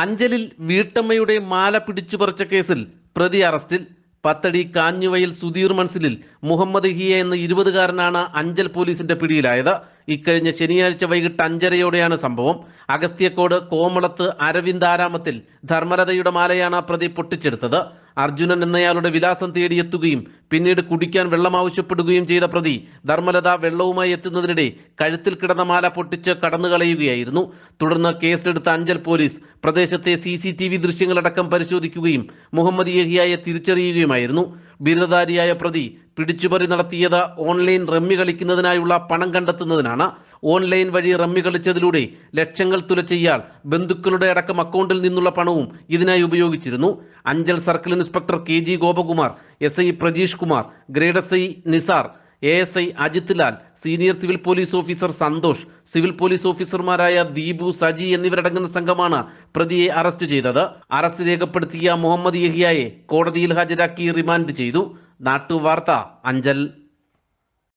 അഞ്ചലിൽ വീട്ടമ്മയുടെ മാല പിടിച്ചുപറിച്ച കേസിൽ പ്രതി അറസ്റ്റിൽ. പത്തടി കാഞ്ഞുവയൽ സുധീർ മൻസിലിൽ മുഹമ്മദ് ഹിയ എന്ന 20-കാരനാണ് അഞ്ചൽ പോലീസിന്റെ പിടിയിലായത്. ഇക്കഴിഞ്ഞ ശനിയാഴ്ച വൈകിട്ട് 5:30-യോടെയാണ് സംഭവം. അഗസ്ത്യക്കോട് കോമളത്ത് അരവിന്ദ് ആരാമത്തിൽ ധർമ്മലതയുടെ മാലയാണ് പ്രതി പൊട്ടിച്ചെടുത്തത്. അർജുനൻ എന്നയാളുടെ വിലാസം തേടിയെത്തുകയും പിന്നീട് കുടിക്കാൻ വെള്ളം ആവശ്യപ്പെടുകയും ചെയ്ത പ്രതി ധർമ്മലത വെള്ളവുമായി എത്തുന്നതിനിടെ കഴുത്തിൽ കിടന്ന മാല പൊട്ടിച്ച് കടന്നുകളയുകയായിരുന്നു. തുടർന്ന് കേസെടുത്ത അഞ്ചൽ പോലീസ് പ്രദേശത്തെ CCTV ദൃശ്യങ്ങളടക്കം പരിശോധിക്കുകയും മുഹമ്മദ് യഹിയയെ തിരിച്ചറിയുകയുമായിരുന്നു. ബിരുദധാരിയായ പ്രതി പിടിച്ചുപറി നടത്തിയത് ഓൺലൈൻ റമ്മി കളിക്കുന്നതിനായുള്ള പണം കണ്ടെത്തുന്നതിനാണ്. ഓൺലൈൻ വഴി റമ്മി കളിച്ചതിലൂടെ ലക്ഷങ്ങൾ തുലച്ച ഇയാൾ ബന്ധുക്കളുടെ അടക്കം അക്കൗണ്ടിൽ നിന്നുള്ള പണവും ഇതിനായി ഉപയോഗിച്ചിരുന്നു. Anchal circle inspector KG Gopakumar, SI Prajeesh Kumar, grade SI Nisar, ASI Ajith Lal, senior civil police officer Santhosh, civil police ഓഫീസർമാരായ ദീപു, സജി എന്നിവരടങ്ങുന്ന സംഘമാണ് പ്രതിയെ അറസ്റ്റ് ചെയ്തത്. അറസ്റ്റ് രേഖപ്പെടുത്തിയ മുഹമ്മദ് യഹിയയെ കോടതിയിൽ ഹാജരാക്കി റിമാൻഡ് ചെയ്തു. നാട്ടുവാർത്ത, അഞ്ചൽ.